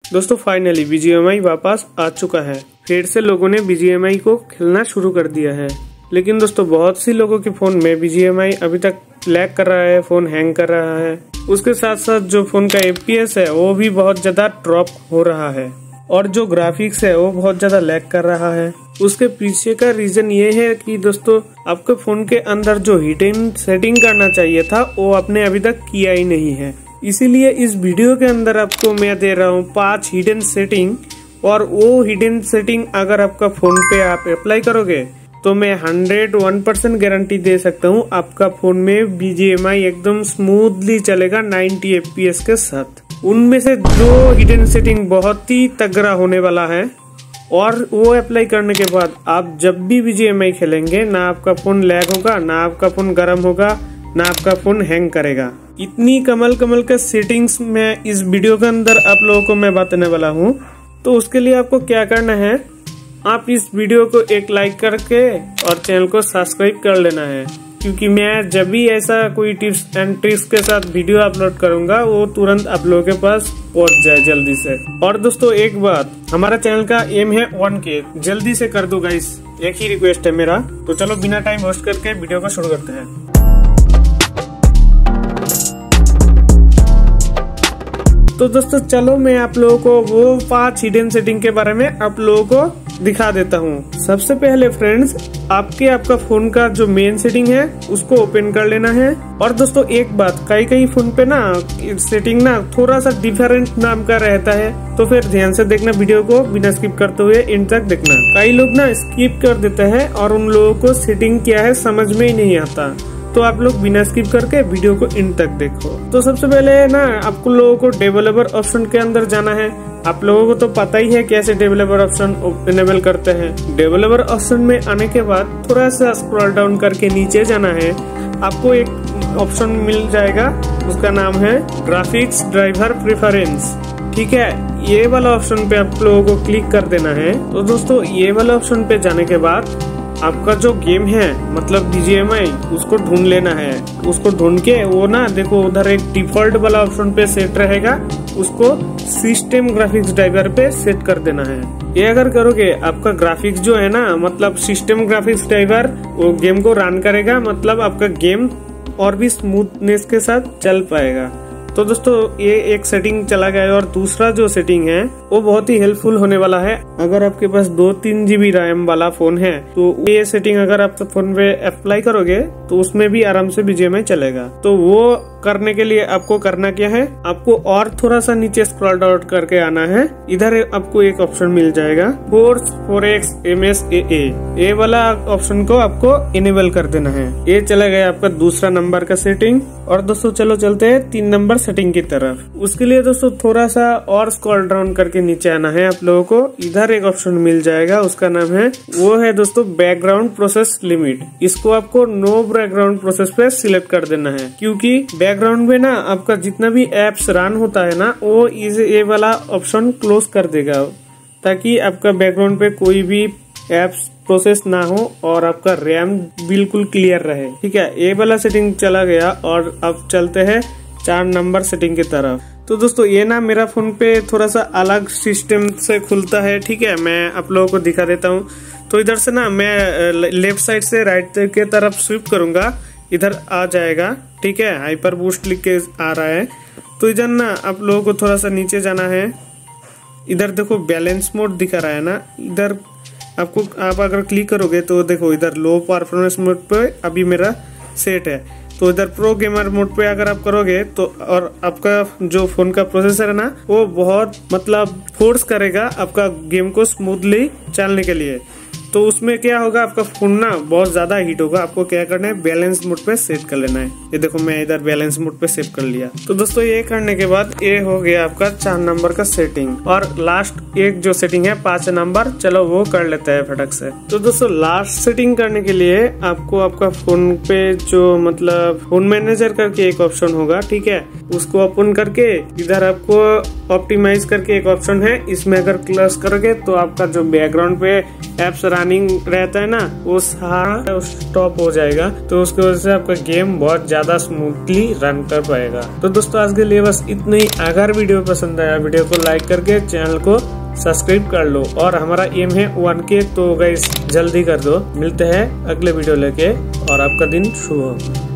दोस्तों finally BGMI वापस आ चुका है। फिर से लोगों ने BGMI को खेलना शुरू कर दिया है। लेकिन दोस्तों बहुत सी लोगों के फोन में BGMI अभी तक लैग कर रहा है, फोन हैंग कर रहा है। उसके साथ साथ जो फोन का FPS है वो भी बहुत ज्यादा ड्रॉप हो रहा है और जो ग्राफिक्स है वो बहुत ज्यादा लैग कर रहा है। उसके पीछे का रीजन ये है कि दोस्तों आपके फोन के अंदर जो हिडन सेटिंग करना चाहिए था वो आपने अभी तक किया ही नहीं है। इसीलिए इस वीडियो के अंदर आपको मैं दे रहा हूँ 5 हिडन सेटिंग, और वो हिडन सेटिंग अगर आपका फोन पे आप अप्लाई करोगे तो मैं 101% गारंटी दे सकता हूँ आपका फोन में BGMI एकदम स्मूथली चलेगा 90 FPS के साथ। उनमें से 2 हिडन सेटिंग बहुत ही तगड़ा होने वाला है, और वो अप्लाई करने के बाद आप जब भी BGMI खेलेंगे ना आपका फोन लैग होगा, ना आपका फोन गर्म होगा, ना आपका फोन हैंग करेगा। इतनी कमल के सेटिंग्स में इस वीडियो के अंदर आप लोगों को मैं बताने वाला हूँ। तो उसके लिए आपको क्या करना है, आप इस वीडियो को एक लाइक करके और चैनल को सब्सक्राइब कर लेना है, क्योंकि मैं जब भी ऐसा कोई टिप्स एंड ट्रिक्स के साथ वीडियो अपलोड करूंगा वो तुरंत आप लोगों के पास पहुंच जाए जल्दी से। और दोस्तों एक बात, हमारा चैनल का एम है 1K, जल्दी से कर दो गाइस, एक ही रिक्वेस्ट है मेरा। तो चलो बिना टाइम वेस्ट करके वीडियो को शुरू करते हैं। तो दोस्तों चलो मैं आप लोगों को वो 5 हिडन सेटिंग के बारे में आप लोगों को दिखा देता हूँ। सबसे पहले फ्रेंड्स आपका फोन का जो मेन सेटिंग है उसको ओपन कर लेना है। और दोस्तों एक बात, कई फोन पे ना सेटिंग ना थोड़ा सा डिफरेंट नाम का रहता है, तो फिर ध्यान से देखना वीडियो को, बिना स्किप करते हुए एंड तक देखना। कई लोग ना स्किप कर देते हैं और उन लोगों को सेटिंग क्या है समझ में ही नहीं आता, तो आप लोग बिना स्किप करके वीडियो को इन तक देखो। तो सबसे पहले ना आपको लोगों को डेवलपर ऑप्शन के अंदर जाना है। आप लोगों को तो पता ही है कैसे डेवलपर ऑप्शन इनेबल करते हैं। डेवलपर ऑप्शन में आने के बाद थोड़ा सा स्क्रॉल डाउन करके नीचे जाना है। आपको एक ऑप्शन मिल जाएगा, उसका नाम है ग्राफिक्स ड्राइवर प्रेफरेंस। ठीक है, ये वाला ऑप्शन पे आप लोगों को क्लिक कर देना है। तो दोस्तों ये वाला ऑप्शन पे जाने के बाद आपका जो गेम है मतलब BGMI उसको ढूंढ लेना है। उसको ढूंढ के वो ना देखो उधर एक डिफॉल्ट वाला ऑप्शन पे सेट रहेगा, उसको सिस्टम ग्राफिक्स ड्राइवर पे सेट कर देना है। ये अगर करोगे आपका ग्राफिक्स जो है ना मतलब सिस्टम ग्राफिक्स ड्राइवर वो गेम को रन करेगा, मतलब आपका गेम और भी स्मूथनेस के साथ चल पाएगा। तो दोस्तों ये एक सेटिंग चला गया है। और दूसरा जो सेटिंग है वो बहुत ही हेल्पफुल होने वाला है। अगर आपके पास 2-3 GB रैम वाला फोन है तो ये सेटिंग अगर आप फोन पे अप्लाई करोगे तो उसमें भी आराम से BGMI चलेगा। तो वो करने के लिए आपको करना क्या है, आपको और थोड़ा सा नीचे स्क्रॉल डाउन करके आना है। इधर आपको एक ऑप्शन मिल जाएगा फोर्स 4x MSAA, ये वाला ऑप्शन को आपको इनेबल कर देना है। ये चला गया आपका दूसरा नंबर का सेटिंग। और दोस्तों चलो चलते हैं 3 नंबर सेटिंग की तरफ। उसके लिए दोस्तों थोड़ा सा और स्क्रॉल डाउन करके नीचे आना है। आप लोगों को इधर एक ऑप्शन मिल जाएगा, उसका नाम है वो है दोस्तों बैकग्राउंड प्रोसेस लिमिट। इसको आपको नो बैकग्राउंड प्रोसेस पे सिलेक्ट कर देना है, क्योंकि बैकग्राउंड में ना आपका जितना भी एप्स रन होता है ना वो ये वाला ऑप्शन क्लोज कर देगा, ताकि आपका बैकग्राउंड पे कोई भी एप्स प्रोसेस ना हो और आपका रैम बिल्कुल क्लियर रहे। ठीक है, ये वाला सेटिंग चला गया। और अब चलते हैं 4 नंबर सेटिंग की तरफ। तो दोस्तों ये ना मेरा फोन पे थोड़ा सा अलग सिस्टम से खुलता है। ठीक है, मैं आप लोगों को दिखा देता हूँ। तो इधर से ना मैं लेफ्ट साइड से राइट के तरफ स्विप करूंगा, इधर आ जाएगा। ठीक है, हाइपर बूस्ट लिख के आ रहा है। तो इधर ना आप लोगों को थोड़ा सा नीचे जाना है। इधर देखो बैलेंस मोड दिखा रहा है ना, इधर आपको आप अगर क्लिक करोगे तो देखो इधर लो परफॉर्मेंस मोड पे अभी मेरा सेट है। तो इधर प्रो गेमर मोड पे अगर आप करोगे तो और आपका जो फोन का प्रोसेसर है ना वो बहुत मतलब फोर्स करेगा आपका गेम को स्मूथली चलने के लिए। तो उसमें क्या होगा, आपका फोन ना बहुत ज्यादा हीट होगा। आपको क्या करना है, बैलेंस मोड पे सेट कर लेना है। ये देखो मैं इधर बैलेंस मोड पे सेट कर लिया। तो दोस्तों ये करने के बाद ये हो गया आपका 4 नंबर का सेटिंग। और लास्ट एक जो सेटिंग है 5 नंबर, चलो वो कर लेते हैं फटक से। तो दोस्तों लास्ट सेटिंग करने के लिए आपको आपका फोन पे जो मतलब फोन मैनेजर करके एक ऑप्शन होगा, ठीक है, उसको ओपन करके इधर आपको ऑप्टिमाइज करके एक ऑप्शन है, इसमें अगर क्लिक करोगे तो आपका जो बैकग्राउंड पे एप्स रनिंग रहता है ना, वो सारा स्टॉप हो जाएगा। तो उसकी वजह से आपका गेम बहुत ज्यादा स्मूथली रन कर पाएगा। तो दोस्तों आज के लिए बस इतना ही। अगर वीडियो पसंद आया वीडियो को लाइक करके चैनल को सब्सक्राइब कर लो, और हमारा एम है 1K, तो गाइस जल्दी कर दो। मिलते हैं अगले वीडियो लेके, और आपका दिन शुभ हो।